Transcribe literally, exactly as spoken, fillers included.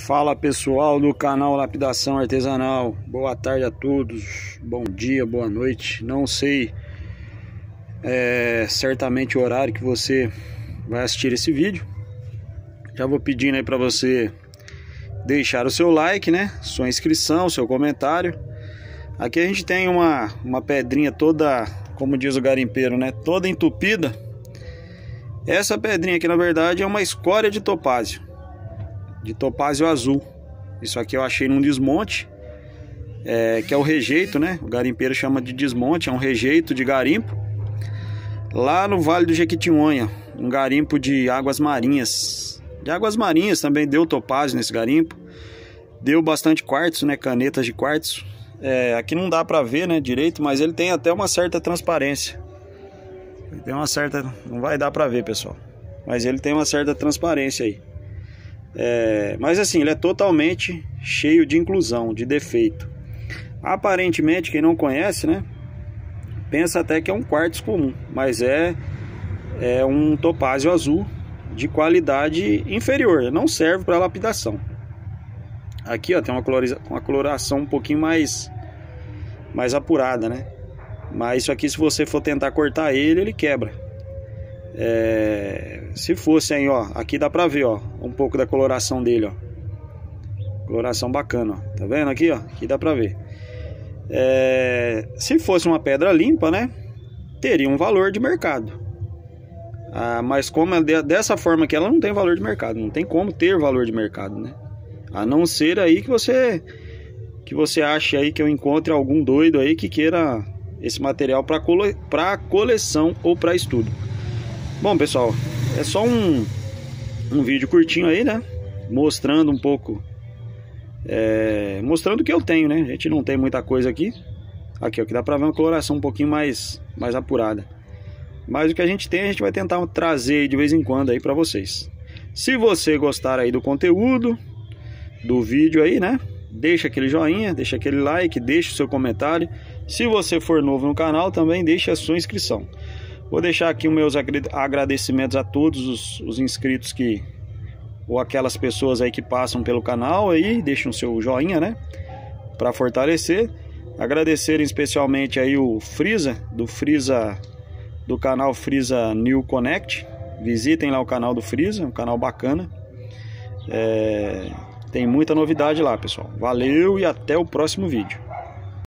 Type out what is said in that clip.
Fala pessoal do canal Lapidação Artesanal, boa tarde a todos, bom dia, boa noite. Não sei é, certamente o horário que você vai assistir esse vídeo. Já vou pedindo aí para você deixar o seu like, né? Sua inscrição, seu comentário. Aqui a gente tem uma, uma pedrinha toda, como diz o garimpeiro, né? Toda entupida. Essa pedrinha aqui na verdade é uma escória de topázio. De topázio azul. Isso aqui eu achei num desmonte, é, que é o rejeito, né? O garimpeiro chama de desmonte, é um rejeito de garimpo. Lá no Vale do Jequitinhonha, um garimpo de águas marinhas. De águas marinhas também deu topázio nesse garimpo. Deu bastante quartzo, né? Canetas de quartzo. É, aqui não dá pra ver, né, direito, mas ele tem até uma certa transparência. Ele tem uma certa... Não vai dar pra ver, pessoal. Mas ele tem uma certa transparência aí. É, mas assim, ele é totalmente cheio de inclusão, de defeito. Aparentemente, quem não conhece, né, pensa até que é um quartzo comum, mas é, é um topázio azul de qualidade inferior, não serve para lapidação. Aqui ó, tem uma, coloriza, uma coloração um pouquinho mais, mais apurada, né? Mas isso aqui, se você for tentar cortar ele, ele quebra. É, se fosse aí, ó, aqui dá pra ver, ó, um pouco da coloração dele, ó. Coloração bacana, ó. Tá vendo aqui, ó? Aqui dá pra ver. É, se fosse uma pedra limpa, né, teria um valor de mercado. Ah, mas como é de, dessa forma que ela não tem valor de mercado, não tem como ter valor de mercado, né? A não ser aí que você que você ache aí que eu encontre algum doido aí que queira esse material para cole, para coleção ou para estudo. Bom pessoal, é só um, um vídeo curtinho aí, né? Mostrando um pouco, é, mostrando o que eu tenho, né? A gente não tem muita coisa aqui. Aqui, ó, que dá pra ver uma coloração um pouquinho mais, mais apurada. Mas o que a gente tem, a gente vai tentar trazer de vez em quando aí pra vocês. Se você gostar aí do conteúdo, do vídeo aí, né? Deixa aquele joinha, deixa aquele like, deixa o seu comentário. Se você for novo no canal, também deixa a sua inscrição. Vou deixar aqui os meus agradecimentos a todos os, os inscritos que, ou aquelas pessoas aí que passam pelo canal aí, deixam o seu joinha, né, para fortalecer. Agradecer especialmente aí o Frieza, do Frieza, do canal Frieza New Connect. Visitem lá o canal do Frieza, um canal bacana. É, tem muita novidade lá, pessoal. Valeu e até o próximo vídeo.